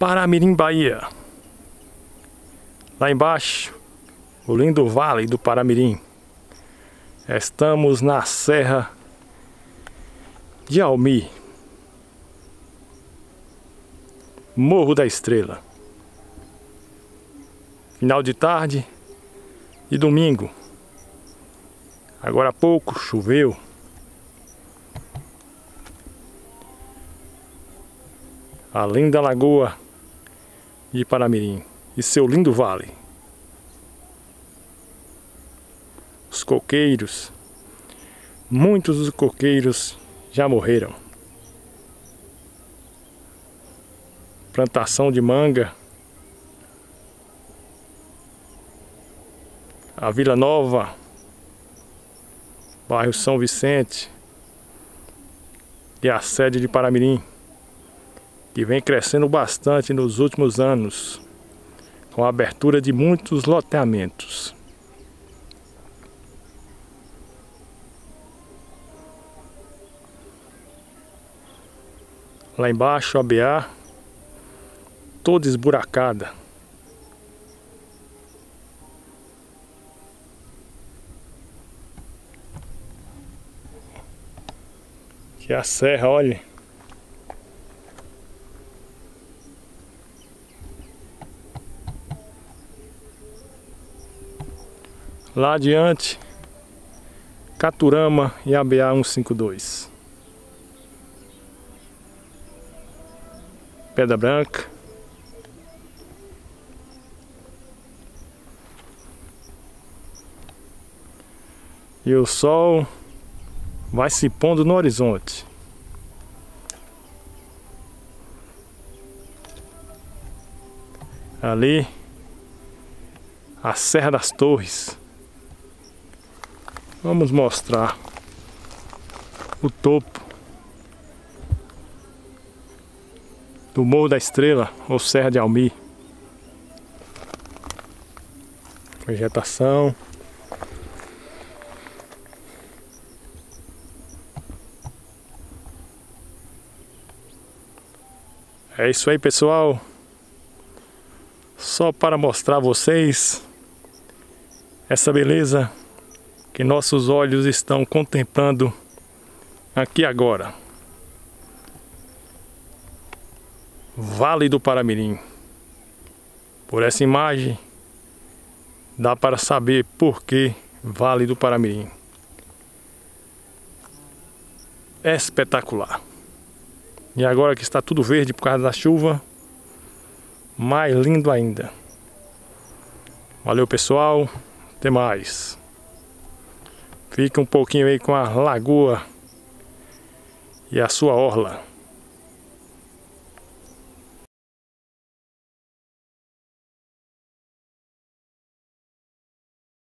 Paramirim, Bahia. Lá embaixo, o lindo vale do Paramirim. Estamos na Serra de Almi, Morro da Estrela. Final de tarde e domingo. Agora há pouco choveu. A linda lagoa de Paramirim e seu lindo vale. Os coqueiros, muitos dos coqueiros já morreram. Plantação de manga. A Vila Nova, bairro São Vicente, e a sede de Paramirim, que vem crescendo bastante nos últimos anos, com a abertura de muitos loteamentos. Lá embaixo a BA, toda esburacada. Aqui é a serra, olha. Lá adiante, Caturama e ABA 152. Pedra Branca. E o sol vai se pondo no horizonte. Ali, a Serra das Torres. Vamos mostrar o topo do Morro da Estrela, ou Serra de Almi. Vegetação. É isso aí, pessoal. Só para mostrar a vocês essa beleza que nossos olhos estão contemplando aqui agora. Vale do Paramirim. Por essa imagem dá para saber por que Vale do Paramirim. É espetacular. E agora que está tudo verde por causa da chuva, mais lindo ainda. Valeu, pessoal. Até mais. Fica um pouquinho aí com a lagoa e a sua orla.